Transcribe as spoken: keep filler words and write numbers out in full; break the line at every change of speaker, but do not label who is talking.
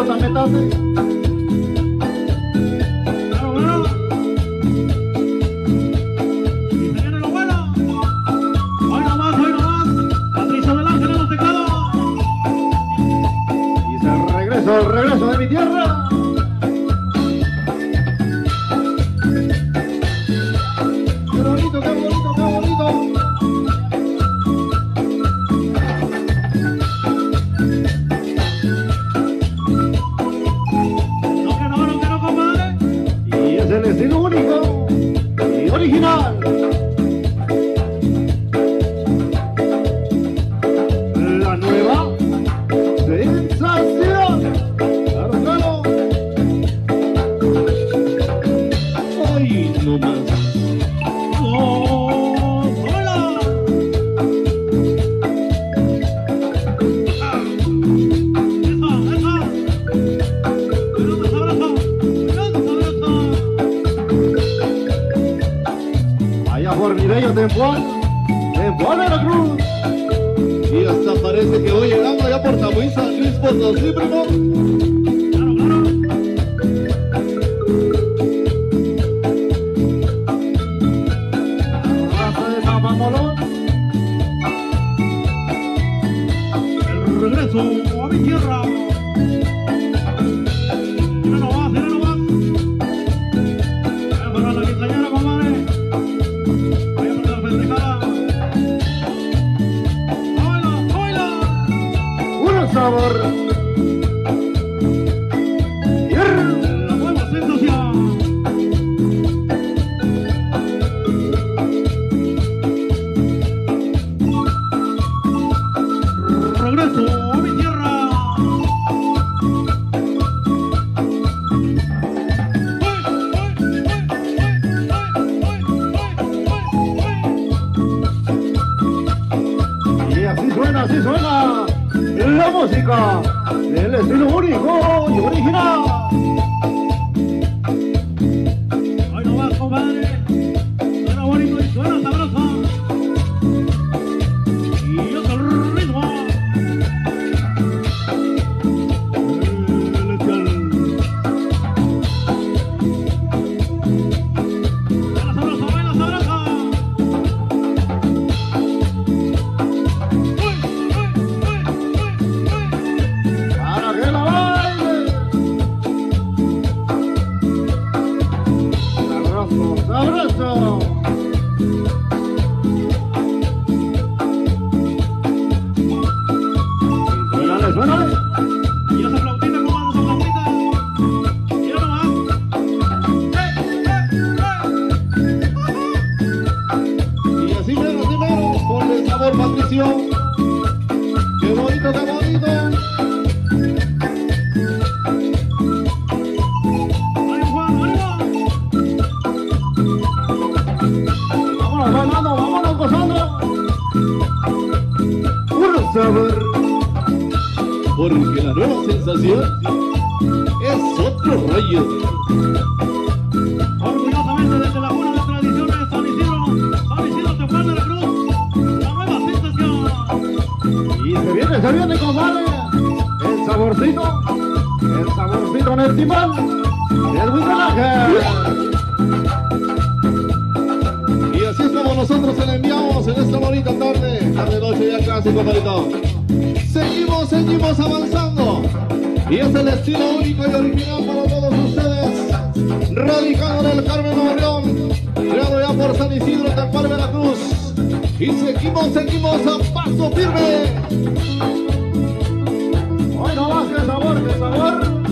pelota, métase.
Claro, claro. Y se viene lo bueno. Hoy nomás, hoy nomás. Patricio del Ángel en los teclados.
Dice el regreso, el regreso de mi tierra. Qué bonito, qué bonito, qué bonito.
No que no, no que no, compadre.
Y es el estilo único y original. La nueva sensación. Claro, claro. Ay, no más.
¡Oh, hola! Ah, ¡Eso, eso! ¡Cuidado, sabroso! ¡Cuidado, sabroso!
Allá por Mireyo, Tempuán. Tempuán de la Cruz. Y hasta parece que voy llegando allá por Tamuín, San Luis Potosí, primo.
¡Claro, claro!
Raza de Mamamolón.
El regreso a mi tierra. Mira nomás, mira nomás. Vaya para la quinceañera, compadre. Vaya para la festejada. ¡Baila, baila!
Puro sabor. Tierra.
La nueva sensación. Regreso a mi tierra.
Y así suena, así suena la música del estilo único y original.
Ay, no vas, compadre. Suena bonito y suena sabroso. Y es el ritmo. Baila sabroso, baila sabroso. Uy, uy, uy, uy, uy.
Para que la baile. Sabroso, sabroso. Y suénale, suénale.
Y esa flautita, compadre, esa flautita. Mira nomás. ¡Eh, eh, eh!
Y así mero, así mero, ponle sabor, Patricio. Qué bonito, qué bonito.
¡Ánimo, Juan, ánimo!
Vámonos bailando, vámonos gozando. Puro sabor. Porque la nueva sensación es otro rollo.
Orgullosamente desde la cuna de tradiciones San Isidro, San Isidro Tempuán de la Cruz, la nueva sensación.
Y se viene, se viene, compadre. El saborcito, el saborcito en el timbal, el Huitelaje. Y así es como nosotros se le enviamos en esta bonita tarde, tarde noche ya casi, compadrito. Seguimos, seguimos avanzando. Y es el estilo único y original para todos ustedes. Radicado en el Carmen, Nuevo León, creado ya por San Isidro, Tempuán, Veracruz. Y seguimos, seguimos a paso firme. Hoy no más que sabor, que sabor.